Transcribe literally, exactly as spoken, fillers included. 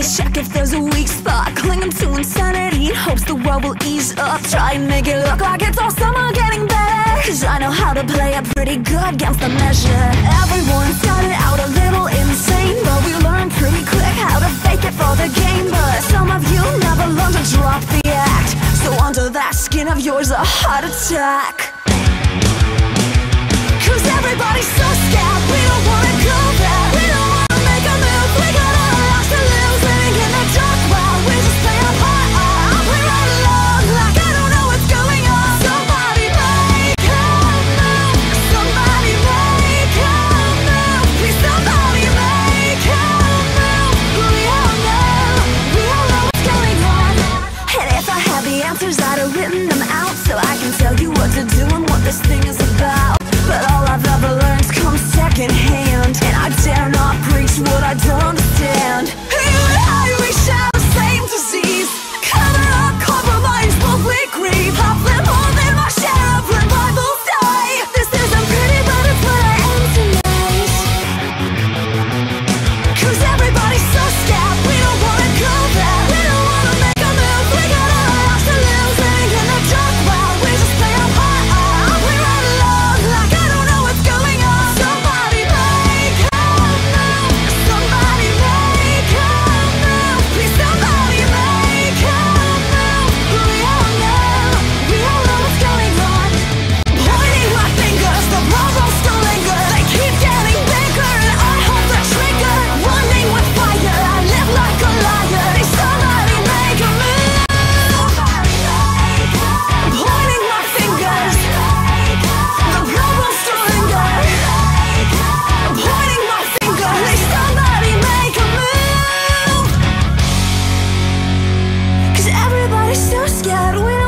check if there's a weak spot, clinging to insanity in hopes the world will ease up. Try and make it look like it's all summer getting better, cause I know how to play it pretty good against the measure. Everyone started out a little insane, but we learned pretty quick how to fake it for the game. But some of you never learned to drop the act, so under that skin of yours a heart attack. Cause everybody's so scared, we don't wanna go there. We don't wanna make a move, we got all our lives to lose. Living in the dark while we just play our part. I'll play right along like I don't know what's going on. Somebody make a move, somebody make a move. Please somebody make a move. We all know, we all know what's going on. And if I had the answers I'd have written them out, so I can tell you what to do and what this thing is about. But all I've ever learned comes second hand, and I dare not preach what I don't understand. You and I, we share the same disease. Cover up, compromise, both we grieve. I've lived more than my share of revivals die. This isn't pretty, but it's what I am tonight. Cause everybody's so scared, we don't wanna go there. We don't wanna make a move, we got all our lives to lose. Living in the dark while we just play our part. I'll play right along like I don't know what's going on. Somebody make a move, somebody make a move. Please somebody make a move. We all know, we all know what's going on. Pointing my fingers, the problems still linger. They keep getting bigger and I hold the trigger. Running with fire, I live like a liar. They somebody make a move. Somebody make a move. Pointing my fingers, the problems still linger. Pointing my finger, they somebody make a move. Cause everybody's so scared, we